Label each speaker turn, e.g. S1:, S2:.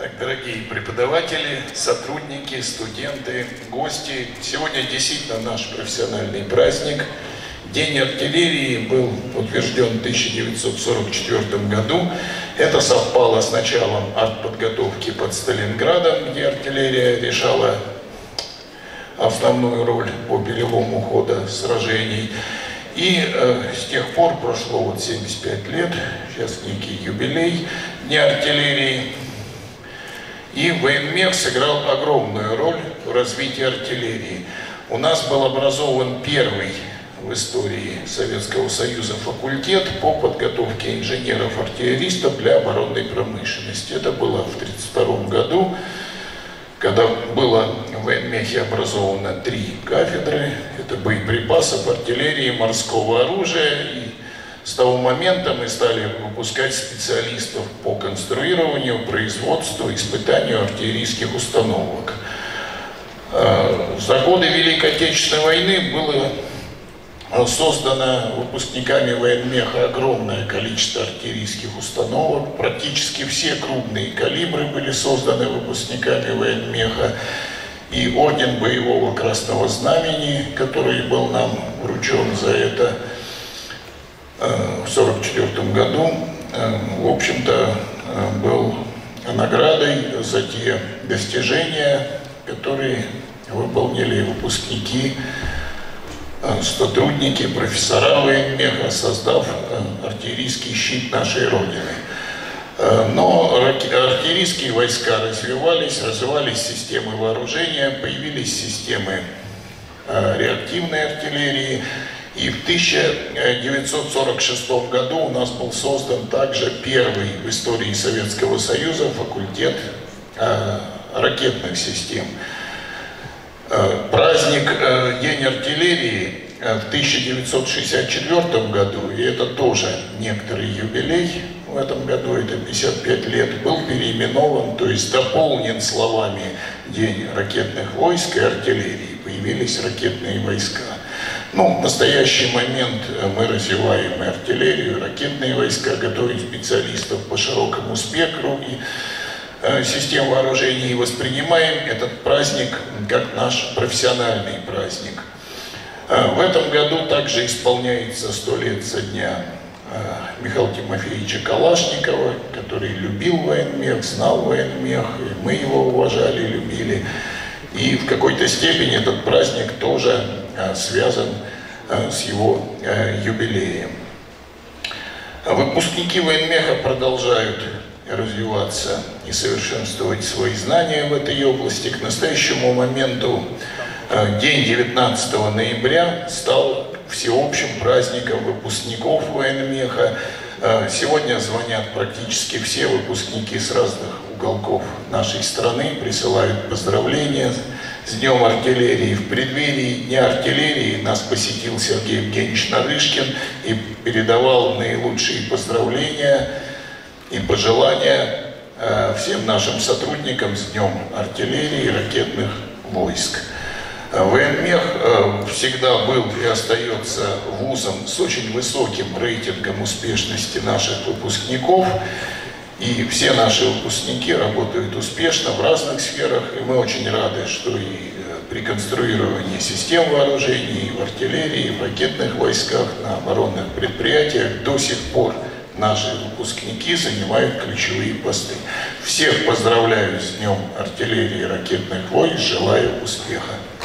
S1: Так, дорогие преподаватели, сотрудники, студенты, гости, сегодня действительно наш профессиональный праздник. День артиллерии был утвержден в 1944 году. Это совпало с началом артподготовки под Сталинградом, где артиллерия решала основную роль по перелому хода сражений. И с тех пор прошло вот 75 лет, сейчас некий юбилей Дня артиллерии. И военмех сыграл огромную роль в развитии артиллерии. У нас был образован первый в истории Советского Союза факультет по подготовке инженеров-артиллеристов для оборонной промышленности. Это было в 1932 году, когда было в военмехе образовано 3 кафедры. Это боеприпасов, артиллерии, морского оружия. И с того момента мы стали выпускать специалистов по конструированию, производству, испытанию артиллерийских установок. За годы Великой Отечественной войны было создано выпускниками военмеха огромное количество артиллерийских установок. Практически все крупные калибры были созданы выпускниками военмеха. И орден Боевого Красного Знамени, который был нам вручен за это в 1944 году, в общем-то, был наградой за те достижения, которые выполнили выпускники, сотрудники, профессора военмеха, создав артиллерийский щит нашей Родины. Но артиллерийские войска развивались системы вооружения, появились системы реактивной артиллерии. И в 1946 году у нас был создан также первый в истории Советского Союза факультет ракетных систем. Праздник День артиллерии в 1964 году, и это тоже некоторый юбилей, в этом году это 55 лет, был переименован, то есть дополнен словами День ракетных войск и артиллерии. Появились ракетные войска. Ну, в настоящий момент мы развиваем и артиллерию, и ракетные войска, готовим специалистов по широкому спектру и систем вооружений, и воспринимаем этот праздник как наш профессиональный праздник. В этом году также исполняется 100 лет со дня Михаила Тимофеевича Калашникова, который любил военмех, знал военмех, и мы его уважали, любили. И в какой-то степени этот праздник тоже связан с его юбилеем. Выпускники военмеха продолжают развиваться и совершенствовать свои знания в этой области. К настоящему моменту день 19 ноября стал всеобщим праздником выпускников военмеха. Сегодня звонят практически все выпускники с разных уголков нашей страны, присылают поздравления с Днем артиллерии. В преддверии Дня артиллерии нас посетил Сергей Евгеньевич Нарышкин и передавал наилучшие поздравления и пожелания всем нашим сотрудникам с Днем артиллерии и ракетных войск. Военмех всегда был и остается вузом с очень высоким рейтингом успешности наших выпускников. И все наши выпускники работают успешно в разных сферах. И мы очень рады, что и при конструировании систем вооружений, и в артиллерии, и в ракетных войсках, на оборонных предприятиях до сих пор наши выпускники занимают ключевые посты. Всех поздравляю с Днем артиллерии и ракетных войск, желаю успеха.